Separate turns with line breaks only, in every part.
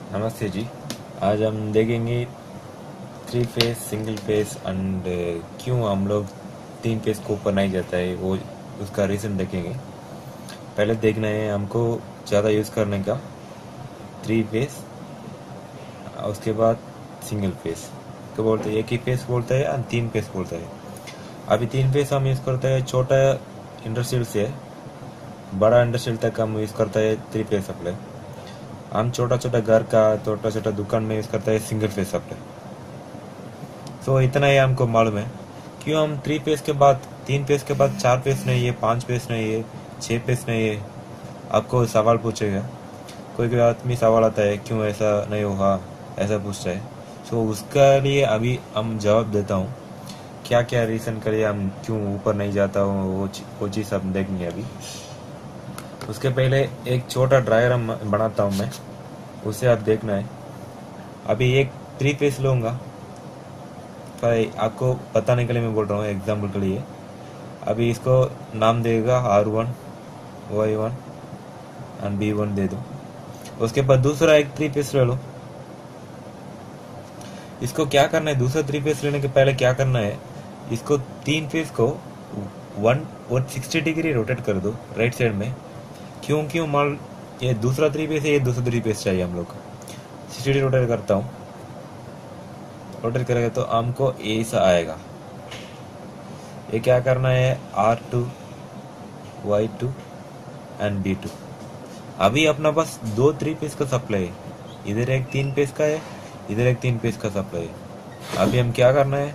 नमस्ते जी। आज हम देखेंगे three phase single phase and क्यों हम लोग तीन फेस को ऊपर नहीं जाता है, वो उसका रीज़न देखेंगे। पहले देखना है हमको ज़्यादा यूज़ करने का थ्री फेस, उसके बाद सिंगल फेस तो बोलते हैं, एक ही फेस बोलता है और तीन फेस बोलता है। अभी तीन फेस हम यूज़ करते हैं छोटा इंडस्ट्रियल से बड़ा इंडस्ट्रियल तक हम यूज़ करता है थ्री फेस सप्लाई। हम छोटा छोटा घर का छोटा छोटा दुकान में यूज़ करता है सिंगल फेस सप्लाई। तो इतना ही हमको मालूम है क्यों हम थ्री फेस के बाद तीन फेस के बाद चार फेस नहीं है, पांच फेस नहीं है, छह फेस नहीं है। आपको सवाल पूछेगा, कोई कोई आदमी सवाल आता है क्यों ऐसा नहीं हुआ, ऐसा पूछता है। तो उसका लिए अभी हम जवाब देता हूँ क्या क्या रीज़न के लिए हम क्यों ऊपर नहीं जाता हूँ, वो चीज़ हम देखेंगे अभी। उसके पहले एक छोटा ड्रायर हम बनाता हूँ मैं, उसे आप देखना है। अभी एक थ्री फेस लूँगा, पर आपको बताने के लिए मैं बोल रहा हूँ एग्जाम्पल के लिए। अभी इसको नाम देगा R1, Y1 एंड B1 दे दो। उसके बाद दूसरा एक थ्री फेस ले लो। इसको क्या करना है, दूसरा थ्री फेस लेने के पहले क्या करना है, इसको तीन फेस को 160 डिग्री रोटेट कर दो राइट साइड में। क्यों मान ये दूसरा थ्री फेस है, ये दूसरा थ्री फेस चाहिए हम लोग। 60 डिग्री रोटेट करता हूँ, रोटेट करेगा तो हमको ऐसा आएगा। ये क्या करना है, R2, Y2 एंड B2। अभी अपना पास दो थ्री पेज का सप्लाई है, इधर एक तीन पेज का है, इधर एक तीन पेज का सप्लाई है। अभी हम क्या करना है,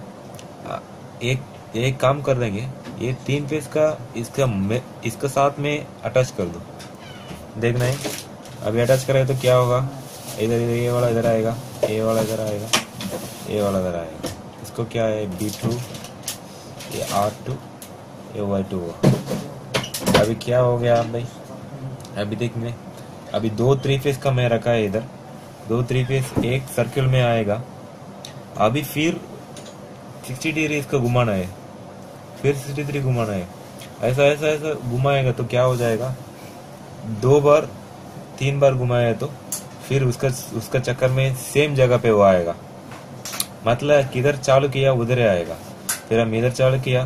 एक काम कर देंगे, ये तीन पेज का इसका साथ में अटैच कर दो। देखना है अभी अटैच करेगा तो क्या होगा, इधर इधर ये वाला इधर आएगा, ये वाला इधर आएगा, ये वाला इधर आएगा। इसको क्या है, B2, ये R2, ये Y2 हुआ। अभी क्या हो गया भाई, अभी देखेंगे। अभी दो थ्री फेस का मैं रखा है, इधर दो थ्री फेस एक सर्कल में आएगा। अभी फिर 60 डिग्री इसको घुमाना है, फिर 63 घुमाना है। ऐसा ऐसा ऐसा घुमाएगा तो क्या हो जाएगा, दो बार तीन बार घुमाया तो फिर उसका चक्कर में सेम जगह पे वो आएगा। मतलब किधर चालू किया उधर ही आएगा। फिर हम इधर चालू किया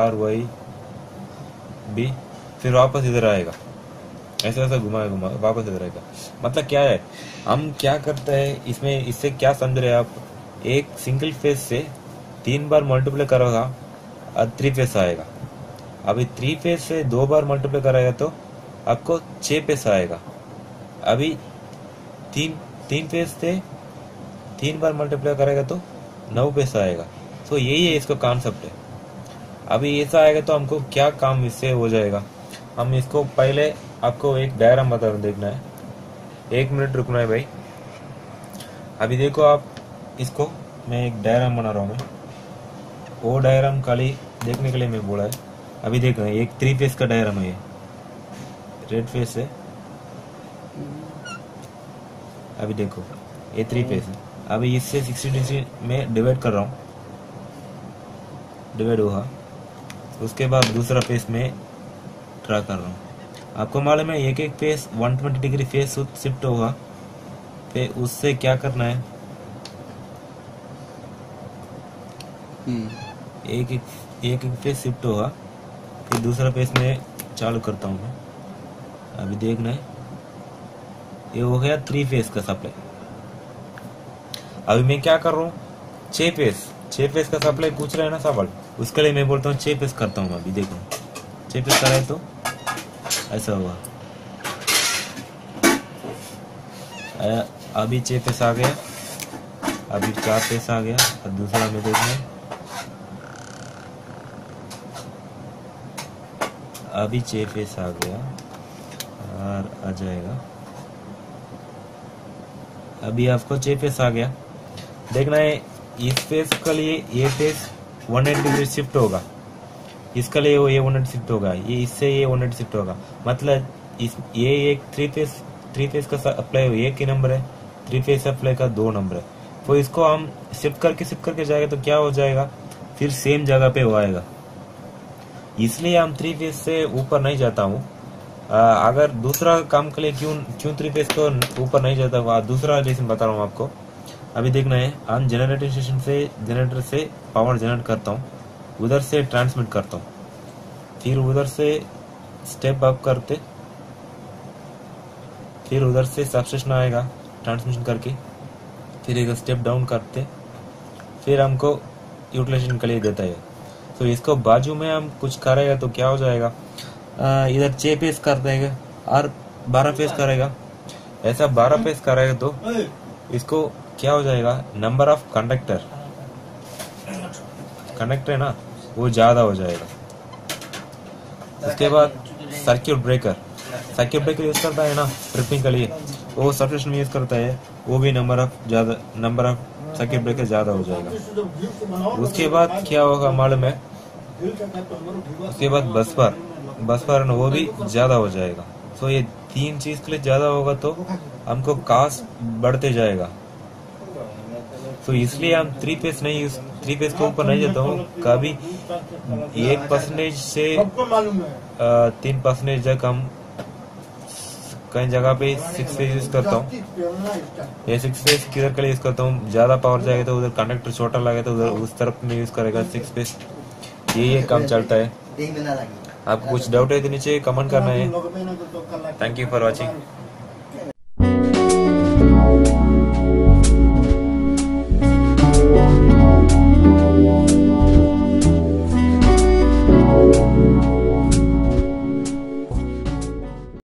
RYB, फिर वापस इधर आएगा। ऐसा ऐसा घुमा वापस इधर आएगा। मतलब क्या है, हम क्या करते हैं इसमें, इससे क्या समझ रहे हैं आप, एक सिंगल फेस से तीन बार मल्टीप्लाई करोगा और थ्री फेस आएगा। अभी थ्री फेस से दो बार मल्टीप्लाई कराएगा तो आपको छह फेस आएगा। अभी तीन फेस से तीन बार मल्टीप्लाई करेगा तो 9 फेस आएगा। तो यही है इसका कॉन्सेप्ट है। अभी ऐसा आएगा तो हमको क्या काम इससे हो जाएगा, हम इसको पहले आपको एक डायग्राम बता रहा हूं, देखना है। एक मिनट रुकना है भाई। अभी देखो आप, इसको मैं एक डायग्राम बना रहा हूँ मैं, वो डायग्राम खाली देखने के लिए मैं बोला है। अभी देख रहे हैं एक थ्री फेस का डायग्राम है, ये रेड फेस है। अभी देखो ये थ्री फेस है। अभी इससे 60 डिग्री में डिवाइड कर रहा हूँ, डिवाइड हुआ। उसके बाद दूसरा फेस में ड्रा कर रहा हूँ। आपको मालूम है एक एक फेस 120 डिग्री फेस शिफ्ट होगा, फिर उससे क्या करना है, एक फेस शिफ्ट होगा, फिर दूसरा फेस में चालू करता हूँ मैं। अभी देखना है, ये हो गया थ्री फेस का सप्लाई। अभी मैं क्या कर रहा हूँ, छह फेस का सप्लाई पूछ रहा है ना सवाल, उसके लिए मैं बोलता हूँ छह फेस करता हूँ। अभी देखो छह फेस कराए तो ऐसा हुआ। अभी छह फेस आ गया, अभी चार फेस आ गया, और दूसरा में देखना है, अभी छह फेस आ गया और आ जाएगा। अभी आपको छह फेस आ गया। देखना है इस फेस के लिए ये फेस 180 डिग्री शिफ्ट होगा, इसके लिए वो ये 180 शिफ्ट होगा, ये इससे ये 180 शिफ्ट होगा। मतलब ये एक थ्री फेस का सप्लाई एक ही नंबर है, थ्री फेस सप्लाई का दो नंबर है। तो इसको हम शिफ्ट करके जाएगा तो क्या हो जाएगा, फिर सेम जगह पे वो आएगा। इसलिए हम थ्री फेस से ऊपर नहीं जाता हूँ, अगर दूसरा काम के लिए क्यों 3 फेज को ऊपर नहीं जाता, वह दूसरा रीजन बता रहा हूँ आपको। अभी देखना है, हम जनरेटिंग स्टेशन से जनरेटर से पावर जनरेट करता हूँ, उधर से ट्रांसमिट करता हूँ, फिर उधर से स्टेप अप करते, फिर उधर से सबस्टेशन आएगा ट्रांसमिशन करके, फिर एक स्टेप डाउन करते, फिर हमको यूटिलाइजेशन के लिए देता है। तो इसको बाजू में हम कुछ करेगा तो क्या हो जाएगा, इधर 6 पेज कर देगा और 12 पेज करेगा। ऐसा 12 पेज करेगा तो इसको क्या हो जाएगा, नंबर ऑफ कंडक्टर है ना, वो ज्यादा हो जाएगा। उसके बाद सर्किट ब्रेकर यूज करता है ना ट्रिपिंग के लिए, वो सबस्टेशन में यूज करता है, वो भी नंबर ऑफ सर्किट ब्रेकर ज्यादा हो जाएगा। उसके बाद क्या होगा मालूम है, उसके बाद बस बार ना, वो भी ज्यादा हो जाएगा। तो ये 3 चीज के लिए ज्यादा होगा तो हमको कॉस्ट बढ़ते जाएगा। तो इसलिए हम 3 पेज को ऊपर नहीं जाता हूँ कभी। 1% से 3% तक हम कई जगह पे 6 पेज यूज करता हूँ। ये 6 पेज किधर के लिए यूज करता हूँ, ज्यादा पावर जाएगा तो उधर कंडक्टर छोटा लगे तो उधर उस तरफ में यूज करेगा 6 पेज। ये काम चलता है। आपको कुछ डाउट है तो नीचे कमेंट करना है। Thank you for watching.